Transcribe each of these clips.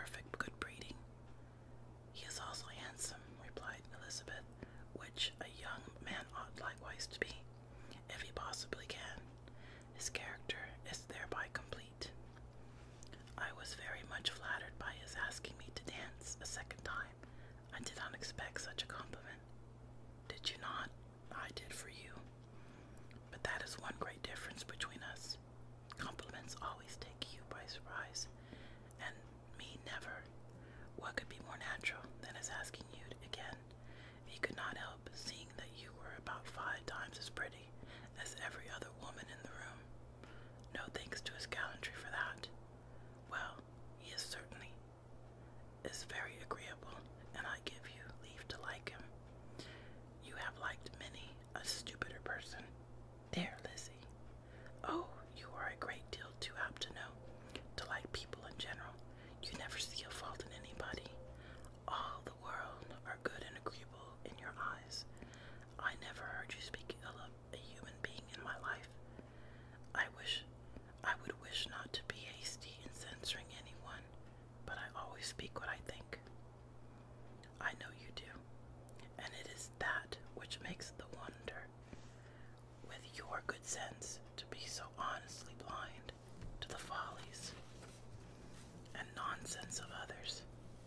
perfect good breeding. He is also handsome, replied Elizabeth, which a young man ought likewise to be, if he possibly can. His character is thereby complete. I was very much flattered by his asking me to dance a second time. I did not expect such a compliment. Did you not? I did for you. But that is one great difference between us. Compliments always take you by surprise, and me never. What could be more natural than his asking you again? He could not help seeing that you were about 5 times as pretty as every other woman in the room. No thanks to his gallantry for that. Well, he is certainly is very agreeable, and I give you leave to like him. You have liked many a stupider person. There, Lizzie. Oh, you are a great deal too apt to know, to like people in general. You never see a fault in anybody. All the world are good and agreeable in your eyes. I never heard you speak ill of a human being in my life. I would wish not to be hasty in censoring anyone, but I always speak what I think. I know you do, and it is that which makes the wonder, with your good sense, to be so honestly blind to the follies and nonsense of others.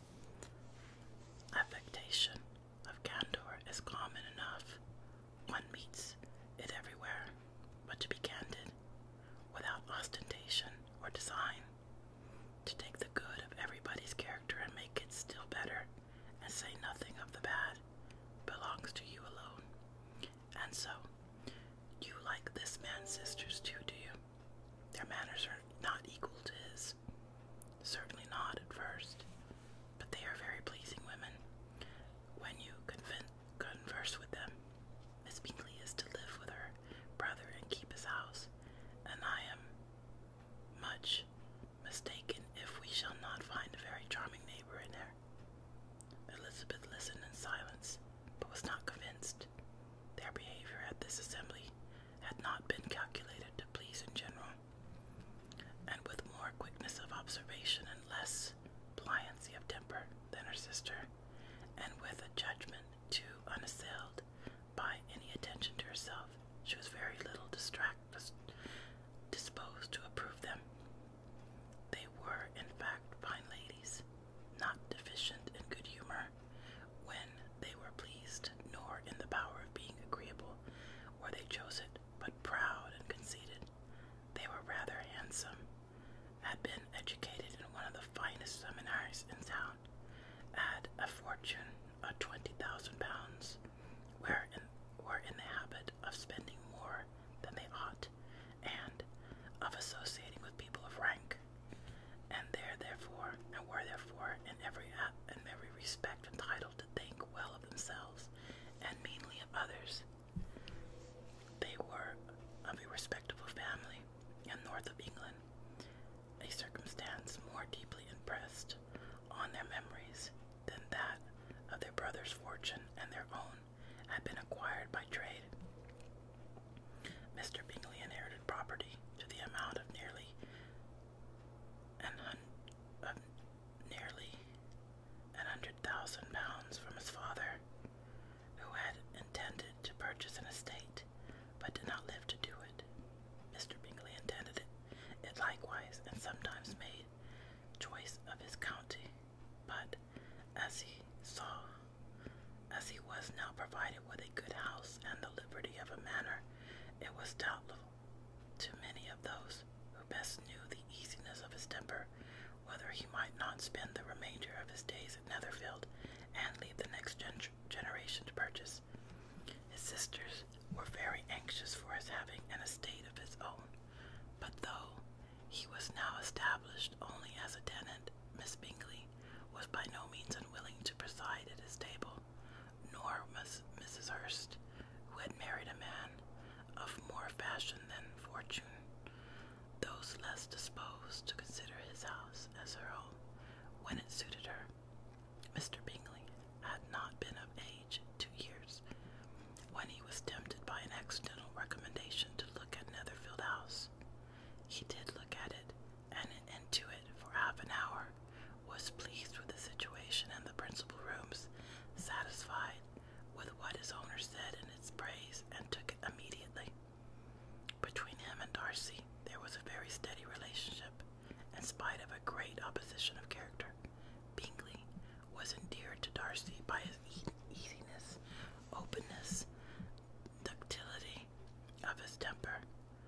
Affectation of candor is common enough. One meets it everywhere, but to be candid, without ostentation or design, to take the good of everybody's character and make it still better, and say nothing of the bad, belongs to you alone. And so, you like this man's sisters too, do you? Their manners are not equal to his. Certainly not at first, but they are very pleasing women. When you converse with them, Miss Bingley is to live with her brother and keep his house, and I am much mistaken if we shall not find a very charming neighbor in her. Elizabeth listened in silence, but was not convinced. Their behavior at this assembly had not been calculated to please in general, and with more quickness of observation and less pliancy of temper than her sister, and with a judgment too unassailed by any attention to herself, she was very little disposed to approve them. They were, in fact, fine ladies, not deficient in good humor when they were pleased, nor in the power of being agreeable where they chose it, but proud and conceited. They were rather handsome, had been educated in one of the finest seminaries in town, had a fortune of £20,000, were in the habit of spending more than they ought, and of associating with people of rank, and were therefore in every respect entitled to think well of themselves and meanly of others. They were of a respectable family in north of England, a circumstance more deeply impressed on their memories than that of their brother's fortune, and their own had been acquired by trade. Mr. Bingley inherited property to the amount of nearly £100,000 from his father, who had intended to purchase an estate, but did not live to do it. Mr. Bingley intended it likewise, and sometimes made choice of his county, but as he was now provided with a good house and the liberty of a manor, it was doubtful to many of those who best knew the easiness of his temper whether he might not spend the remainder of his days at Netherfield and leave the next generation to purchase. His sisters were very anxious for his having an estate of his own, but though he was now established only as a tenant, Miss Bingley was by no means unwilling to preside at his table, nor was Mrs. Hurst, who had married a man of more fashion than fortune, those less disposed to consider his house as her home when it suited her. Mr. Bingley had not been of age 2 years when he was tempted by an accidental recommendation to look at Netherfield House. He did look at it, and into it for Darcy by his easiness, openness, ductility of his temper,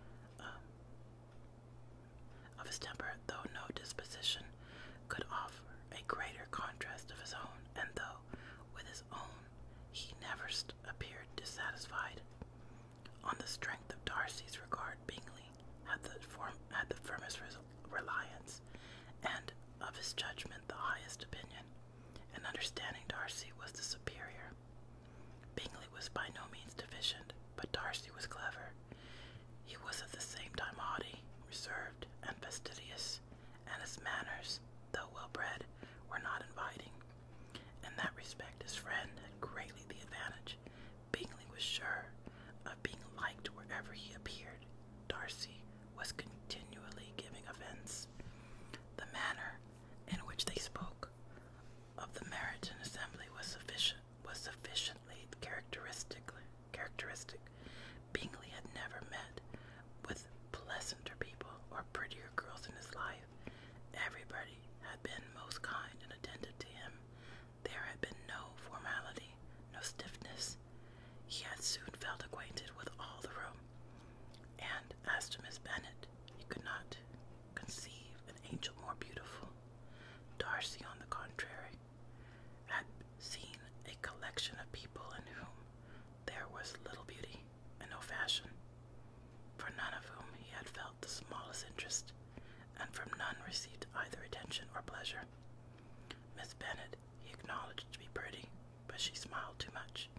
though no disposition could offer a greater contrast of his own, and though with his own he never appeared dissatisfied. On the strength of Darcy's regard, Bingley had the firmest reliance, and of his judgment the highest opinion. In understanding Darcy was the superior. Bingley was by no means deficient, but Darcy was clever. He was at the same time haughty, reserved, and fastidious, and his manners, though well-bred, were not inviting. In that respect his friend had greatly the advantage. Bingley was sure of being liked wherever he appeared. Darcy was continually giving offence. The manner in which they spoke of the marriage and assembly was sufficiently characteristic. Bingley had never met with pleasanter people or prettier girls in his life. Everybody had been most kind and attentive to him. There had been no formality, no stiffness. He had soon felt acquainted with all the room, and as to Miss Bennet, he could not conceive an angel more beautiful. Darcy, on the contrary, had seen a collection of people in whom there was little beauty and no fashion, for none of whom he had felt the smallest interest, and from none received either attention or pleasure. Miss Bennet he acknowledged to be pretty, but she smiled too much.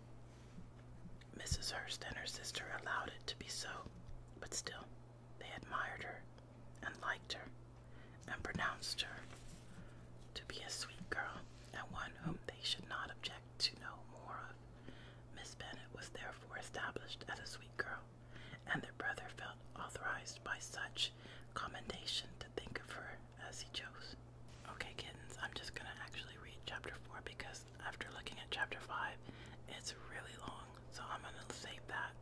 Mrs. Hurst and her sister allowed it to be so, but still they admired her and liked her, and pronounced her to be a sweet girl, and one whom they should not object to know more of. Miss Bennet was therefore established as a sweet girl, and their brother felt authorized by such commendation to think of her as he chose. Okay, kittens, I'm just gonna actually read chapter 4 because after looking at chapter 5, it's really long, so I'm gonna save that